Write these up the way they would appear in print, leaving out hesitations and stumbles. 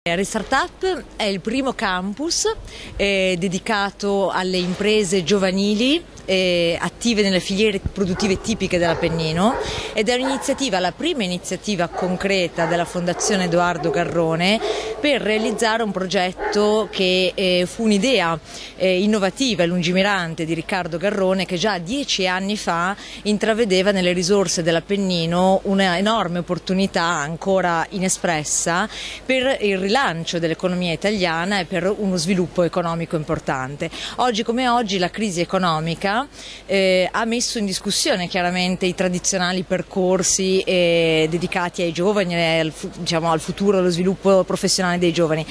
Restartup è il primo campus dedicato alle imprese giovanili attive nelle filiere produttive tipiche dell'Appennino ed è un'iniziativa, la prima iniziativa concreta della Fondazione Edoardo Garrone per realizzare un progetto che fu un'idea innovativa e lungimirante di Riccardo Garrone, che già 10 anni fa intravedeva nelle risorse dell'Appennino una enorme opportunità ancora inespressa per il rilancio dell'economia italiana e per uno sviluppo economico importante. Oggi come oggi la crisi economica ha messo in discussione chiaramente i tradizionali percorsi dedicati ai giovani e al futuro, allo sviluppo professionale dei giovani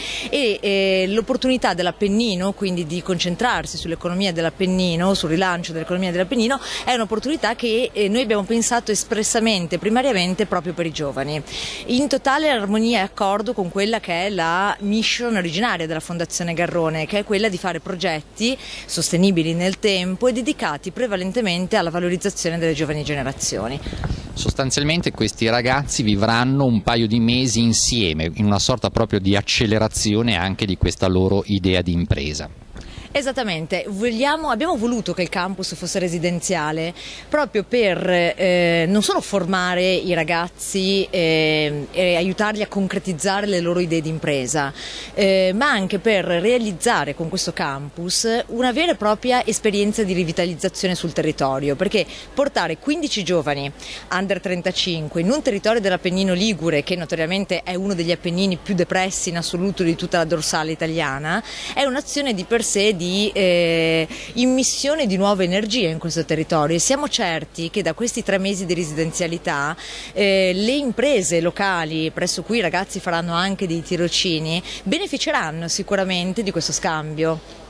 e l'opportunità dell'Appennino, quindi di concentrarsi sull'economia dell'Appennino, sul rilancio dell'economia dell'Appennino, è un'opportunità che noi abbiamo pensato espressamente, primariamente proprio per i giovani, in totale armonia e accordo con quella che è la mission originaria della Fondazione Garrone, che è quella di fare progetti sostenibili nel tempo e dedicati prevalentemente alla valorizzazione delle giovani generazioni. Sostanzialmente questi ragazzi vivranno un paio di mesi insieme, in una sorta proprio di accelerazione anche di questa loro idea di impresa. Esattamente, abbiamo voluto che il campus fosse residenziale proprio per non solo formare i ragazzi e aiutarli a concretizzare le loro idee di impresa, ma anche per realizzare con questo campus una vera e propria esperienza di rivitalizzazione sul territorio, perché portare 15 giovani under 35 in un territorio dell'Appennino Ligure, che notoriamente è uno degli Appennini più depressi in assoluto di tutta la dorsale italiana, è un'azione di per sé di immissione di nuove energie in questo territorio e siamo certi che da questi 3 mesi di residenzialità le imprese locali presso cui i ragazzi faranno anche dei tirocini beneficeranno sicuramente di questo scambio.